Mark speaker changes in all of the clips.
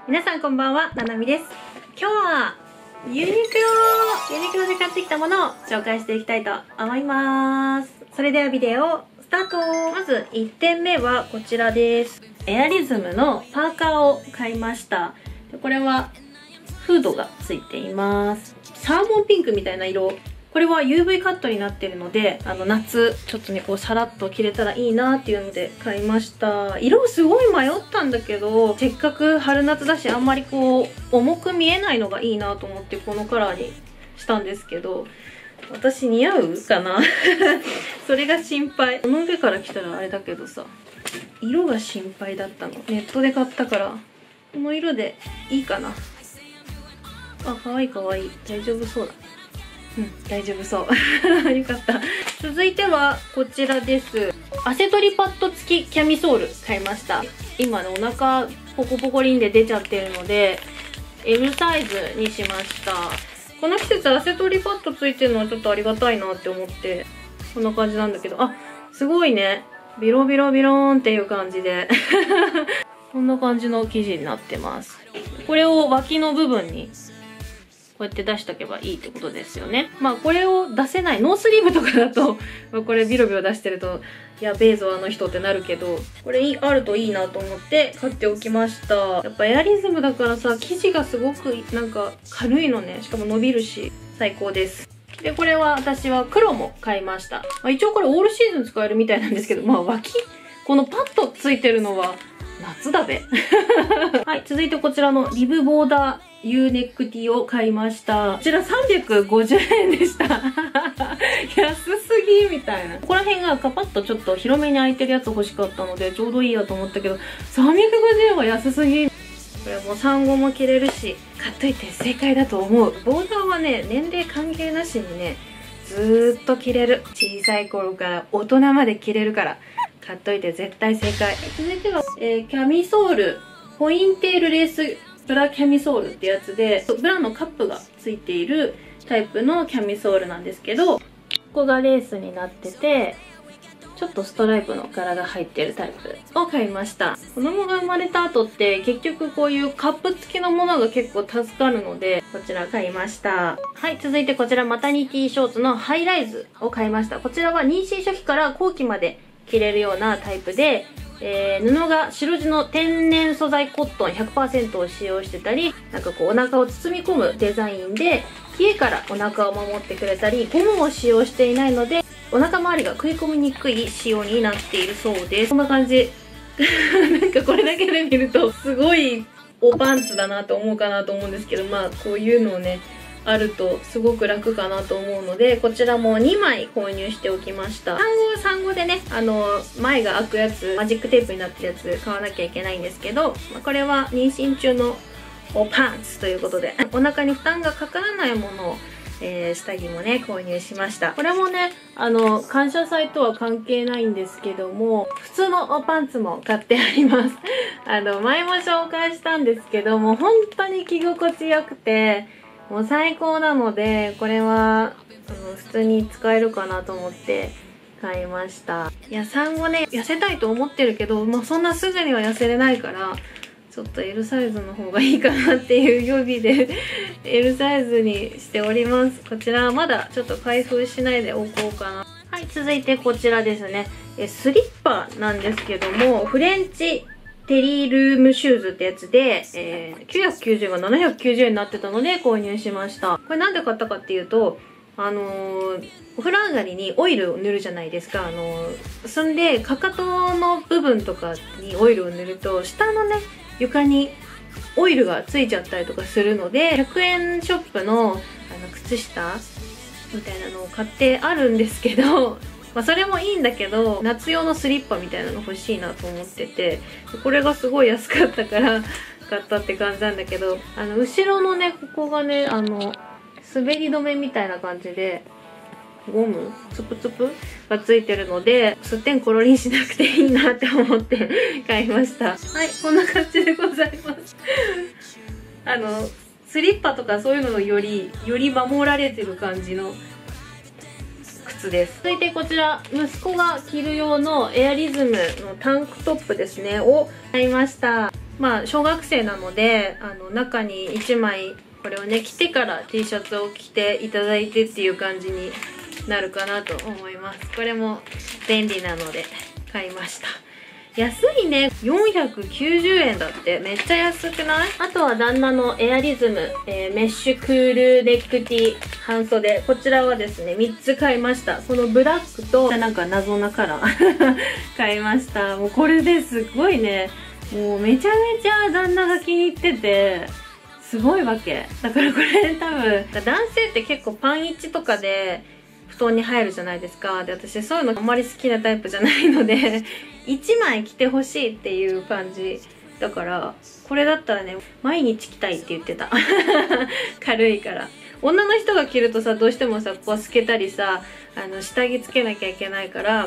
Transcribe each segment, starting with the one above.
Speaker 1: 皆さんこんばんは、ななみです。今日はユニクロで買ってきたものを紹介していきたいと思います。それではビデオスタート。まず1点目はこちらです。エアリズムのパーカーを買いました。これはフードがついています。サーモンピンクみたいな色。これは UV カットになってるので、夏ちょっとねこうさらっと着れたらいいなっていうので買いました。色すごい迷ったんだけど、せっかく春夏だしあんまりこう重く見えないのがいいなと思ってこのカラーにしたんですけど、私似合うかなそれが心配。この上から着たらあれだけどさ、色が心配だったの。ネットで買ったからこの色でいいかな。あ、かわいいかわいい。大丈夫そうだ。大丈夫そうよかった。続いてはこちらです。汗取りパッド付きキャミソール買いました。今ねお腹ポコポコリンで出ちゃってるので M サイズにしました。この季節汗取りパッド付いてるのはちょっとありがたいなって思って、こんな感じなんだけど、あ、すごいね、ビロビロビローンっていう感じでこんな感じの生地になってます。これを脇の部分にこうやって出しとけばいいってことですよね。まあこれを出せないノースリーブとかだとこれビロビロ出してるとやべえぞあの人ってなるけど、これあるといいなと思って買っておきました。やっぱエアリズムだからさ、生地がすごくなんか軽いのね。しかも伸びるし最高です。でこれは私は黒も買いました。一応これオールシーズン使えるみたいなんですけど、まあ脇このパッドついてるのは夏だべはい、続いてこちらのリブボーダーU ネックティーを買いました。こちら350円でした安すぎみたいな。ここら辺がカパッとちょっと広めに開いてるやつ欲しかったのでちょうどいいやと思ったけど、350円は安すぎ。これも産後も着れるし買っといて正解だと思う。ボーダーはね年齢関係なしにねずーっと着れる。小さい頃から大人まで着れるから買っといて絶対正解。続いては、キャミソールポインテールレースブラキャミソールってやつで、ブラのカップがついているタイプのキャミソールなんですけど、ここがレースになっててちょっとストライプの柄が入ってるタイプを買いました。子供が生まれた後って結局こういうカップ付きのものが結構助かるのでこちら買いました。はい、続いてこちらマタニティショーツのハイライズを買いました。こちらは妊娠初期から後期まで着れるようなタイプで、布が白地の天然素材コットン 100% を使用してたり、なんかこうお腹を包み込むデザインで冷えからお腹を守ってくれたり、ゴムを使用していないのでお腹周りが食い込みにくい仕様になっているそうです。こんな感じなんかこれだけで見るとすごいおパンツだなと思うかなと思うんですけど、まあこういうのをねあるとすごく楽かなと思うので、こちらも2枚購入しておきました。産後でね前が開くやつ、マジックテープになってるやつ買わなきゃいけないんですけど、これは妊娠中のパンツということでお腹に負担がかからないものを、下着もね購入しました。これもね感謝祭とは関係ないんですけども、普通のパンツも買ってあります前も紹介したんですけども、本当に着心地よくてもう最高なので、これは普通に使えるかなと思って買いました。いや産後ね痩せたいと思ってるけど、そんなすぐには痩せれないからちょっと L サイズの方がいいかなっていう予備でL サイズにしております。こちらはまだちょっと開封しないでおこうかな。はい、続いてこちらですね。スリッパなんですけども、フレンチテリールームシューズってやつで、990円が790円になってたので購入しました。これなんで買ったかっていうと、お風呂上がりにオイルを塗るじゃないですか。そんでかかとの部分とかにオイルを塗ると下のね床にオイルがついちゃったりとかするので、100円ショップの靴下みたいなのを買ってあるんですけど、それもいいんだけど夏用のスリッパみたいなの欲しいなと思ってて、これがすごい安かったから買ったって感じなんだけど、後ろのねここがね滑り止めみたいな感じでゴムツプツプがついてるので、すってんころりんしなくていいなって思って買いました。はい、こんな感じでございますスリッパとかそういうのより守られてる感じの靴です。続いてこちら息子が着る用のエアリズムのタンクトップですねを買いました。 まあ小学生なので中に1枚これをね着てから T シャツを着ていただいてっていう感じになるかなと思います。これも便利なので買いました。安いね。490円だって。めっちゃ安くない？あとは旦那のエアリズム、メッシュクールネックティ半袖。こちらはですね、3つ買いました。このブラックと、なんか謎なカラー買いました。もうこれですごいね、もうめちゃめちゃ旦那が気に入ってて、すごいわけ。だからこれ多分、男性って結構パンイチとかで、布団に入るじゃないですか。で、私そういうのあんまり好きなタイプじゃないので1枚着てほしいっていう感じだから、これだったらね毎日着たいって言ってた軽いから。女の人が着るとさ、どうしてもさこう透けたりさ下着つけなきゃいけないから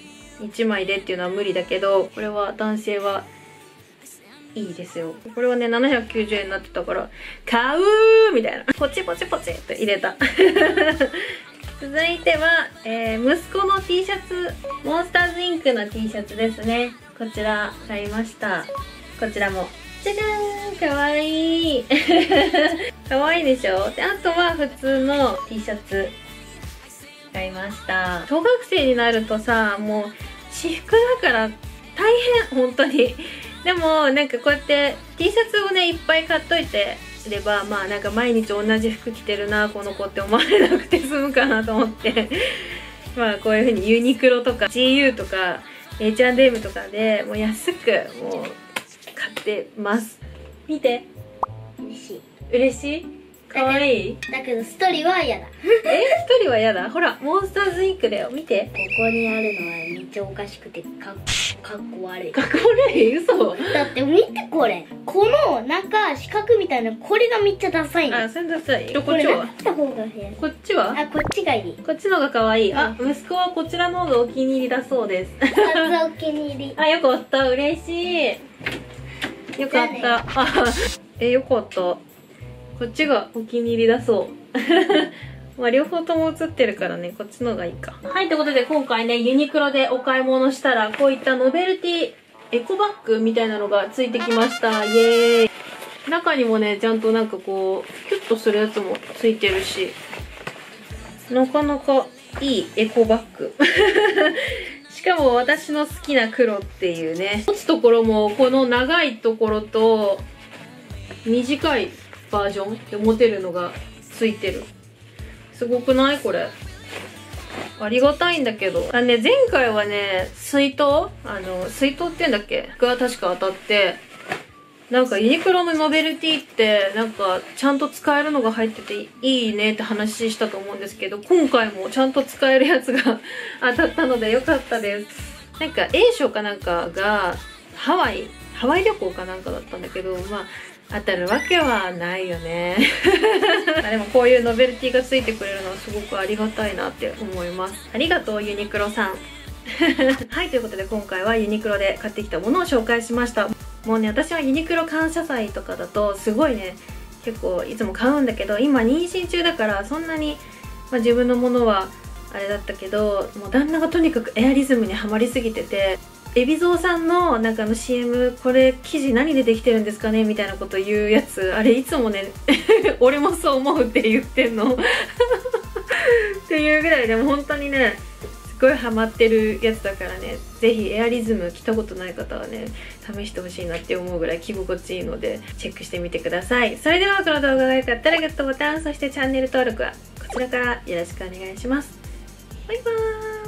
Speaker 1: 1枚でっていうのは無理だけど、これは男性はいいですよ。これはね790円になってたから買うーみたいな、ポチポチポチって入れた続いては、息子の T シャツ、モンスターズインクの T シャツですね。こちら買いました。こちらもじゃじゃーん、かわいいかわいいでしょ。で、あとは普通の T シャツ買いました。小学生になるとさ、もう私服だから大変、本当に。でもなんかこうやって T シャツをねいっぱい買っといてれば、まあなんか毎日同じ服着てるなこの子って思われなくて済むかなと思ってまあこういう風にユニクロとか GU とか H&M とかでもう安くもう買ってます。見て、
Speaker 2: 嬉しい。
Speaker 1: 嬉しい？かわいい？
Speaker 2: だけどストーリーは嫌だ
Speaker 1: 一人は嫌だ。ほらモンスターズインクだよ、見て。
Speaker 2: ここにあるのはめっちゃおかしくてかっこ悪い。
Speaker 1: かっこ悪い？嘘。
Speaker 2: だって見てこれ、このなんか四角みたいなこれがめっちゃダサいの。
Speaker 1: あ、それダサい。こ
Speaker 2: これ
Speaker 1: っちは？
Speaker 2: なった方がいい。
Speaker 1: こっちは？
Speaker 2: あ、こっちがいい。
Speaker 1: こっちのが可愛い。あ、息子はこちらの方がお気に入りだそうです
Speaker 2: 2つお気に入り
Speaker 1: あ、よかった、嬉しい。よかった。あ、よかった。こっちがお気に入りだそうまあ両方とも写ってるからね、こっちの方がいいか。はい、ということで今回ねユニクロでお買い物したら、こういったノベルティエコバッグみたいなのがついてきました。イエーイ。中にもねちゃんとなんかこうキュッとするやつもついてるし、なかなかいいエコバッグしかも私の好きな黒っていうね。持つところもこの長いところと短いバージョンで持てるのがついてる。すごくない？これありがたいんだけど。前回はね水筒水筒っていうんだっけが確か当たって、なんかユニクロのノベルティってなんかちゃんと使えるのが入ってていいねって話したと思うんですけど、今回もちゃんと使えるやつが当たったのでよかったです。なんか A 賞かなんかがハワイ旅行かなんかだったんだけど、まあ当たるわけはないよねでもこういうノベルティがついてくれるのはすごくありがたいなって思います。ありがとうユニクロさんはい、ということで今回はユニクロで買ってきたものを紹介しました。もうね私はユニクロ感謝祭とかだとすごいね結構いつも買うんだけど、今妊娠中だからそんなに、自分のものはあれだったけど、もう旦那がとにかくエアリズムにはまりすぎてて、海老蔵さんのなんかCM、これ生地何でできてるんですかねみたいなこと言うやつ、あれいつもね俺もそう思うって言ってんのっていうぐらいでも本当にねすごいハマってるやつだからね、ぜひエアリズム着たことない方はね試してほしいなって思うぐらい着心地いいのでチェックしてみてください。それではこの動画が良かったらグッドボタン、そしてチャンネル登録はこちらからよろしくお願いします。バイバーイ。